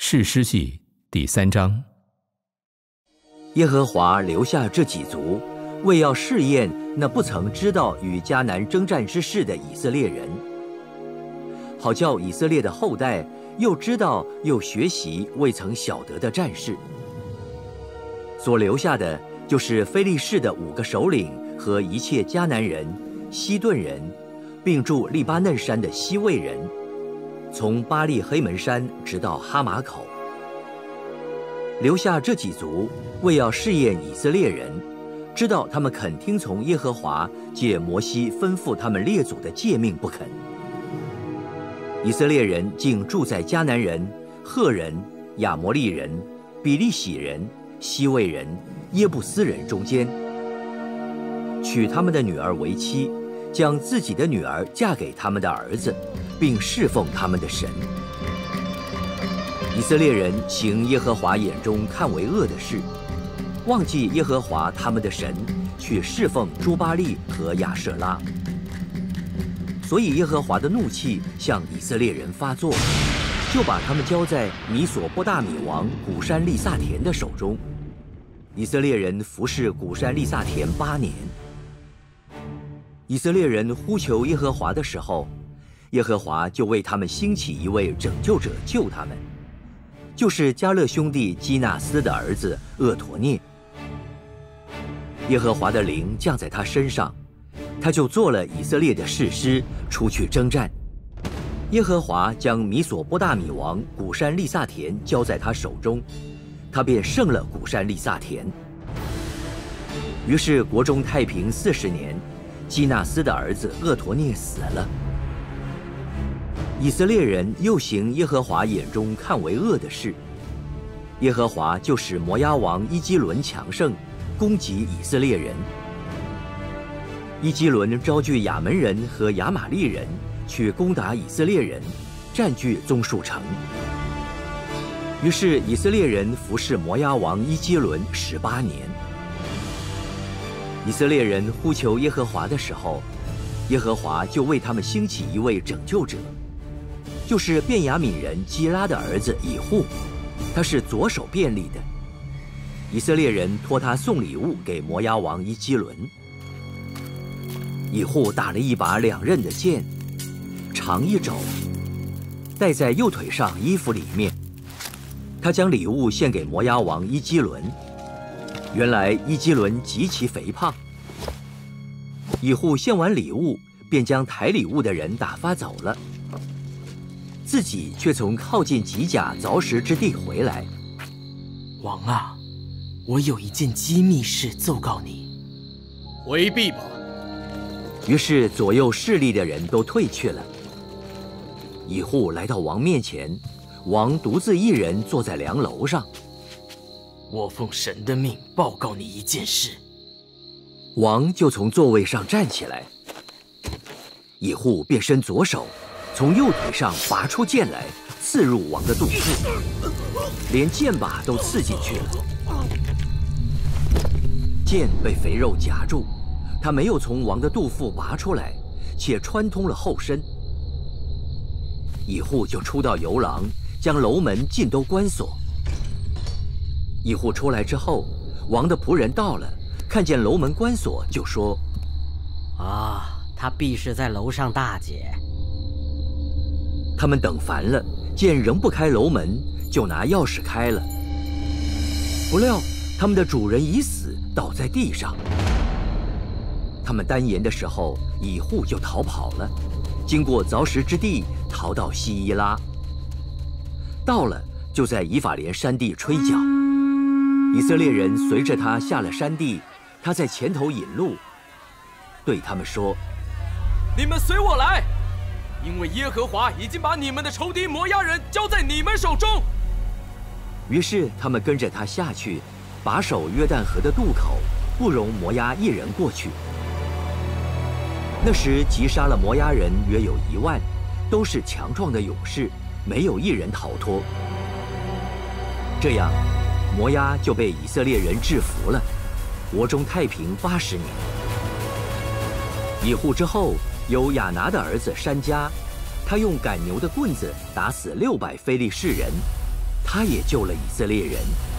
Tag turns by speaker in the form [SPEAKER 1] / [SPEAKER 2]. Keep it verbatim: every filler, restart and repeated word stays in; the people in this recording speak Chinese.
[SPEAKER 1] 士师记第三章。
[SPEAKER 2] 耶和华留下这几族，为要试验那不曾知道与迦南征战之事的以色列人，好叫以色列的后代又知道又学习未曾晓得的战事。所留下的就是非利士的五个首领和一切迦南人、西顿人，并住利巴嫩山的西魏人，从巴利黑门山直到哈马口。留下这几族，为要试验以色列人，知道他们肯听从耶和华借摩西吩咐他们列祖的诫命不肯。以色列人竟住在迦南人、赫人、亚摩利人、比利洗人、西魏人、耶布斯人中间，娶他们的女儿为妻，将自己的女儿嫁给他们的儿子，并侍奉他们的神。以色列人行耶和华眼中看为恶的事，忘记耶和华他们的神，去侍奉诸巴力和亚舍拉。所以耶和华的怒气向以色列人发作，就把他们交在米索波大米王古珊利萨田的手中。以色列人服侍古珊利萨田八年。以色列人呼求耶和华的时候，耶和华就为他们兴起一位拯救者救他们，就是迦勒兄弟基纳斯的儿子厄陀聂。耶和华的灵降在他身上，他就做了以色列的士师，出去征战。耶和华将米索波大米王古珊利萨田交在他手中，他便胜了古珊利萨田。于是国中太平四十年，基纳斯的儿子厄陀聂死了。以色列人又行耶和华眼中看为恶的事，耶和华就使摩押王伊基伦强盛，攻击以色列人。伊基伦招聚亚门人和亚玛利人去攻打以色列人，占据棕树城。于是以色列人服侍摩押王伊基伦十八年。以色列人呼求耶和华的时候，耶和华就为他们兴起一位拯救者，就是便雅悯人基拉的儿子以户，他是左手便利的。以色列人托他送礼物给摩押王伊基伦。以户打了一把两刃的剑，长一肘，戴在右腿上衣服里面。他将礼物献给摩押王伊基伦。原来伊基伦极其肥胖。以户献完礼物，便将抬礼物的人打发走了，自己却从靠近吉甲凿石之地回来。
[SPEAKER 3] 王啊，我有一件机密事奏告你。
[SPEAKER 4] 回避吧。
[SPEAKER 2] 于是左右势力的人都退去了。以户来到王面前，王独自一人坐在梁楼上。
[SPEAKER 3] 我奉神的命报告你一件事。
[SPEAKER 2] 王就从座位上站起来，以户便伸左手，从右腿上拔出剑来，刺入王的肚腹，连剑把都刺进去了。剑被肥肉夹住，他没有从王的肚腹拔出来，且穿通了后身。以户就出到游廊，将楼门尽都关锁。以户出来之后，王的仆人到了，看见楼门关锁，就说：“
[SPEAKER 5] 啊，他必是在楼上大解。”
[SPEAKER 2] 他们等烦了，见仍不开楼门，就拿钥匙开了。不料他们的主人已死，倒在地上。他们单言的时候，以户就逃跑了，经过凿石之地，逃到西伊拉。到了，就在以法莲山地吹角。以色列人随着他下了山地，他在前头引路，对他们说：“
[SPEAKER 4] 你们随我来，因为耶和华已经把你们的仇敌摩押人交在你们手中。”
[SPEAKER 2] 于是他们跟着他下去，把守约旦河的渡口，不容摩押一人过去。那时击杀了摩押人约有一万，都是强壮的勇士，没有一人逃脱。这样，摩押就被以色列人制服了，国中太平八十年。以户之后，有亚拿的儿子珊迦，他用赶牛的棍子打死六百非利士人， 他也救了以色列人，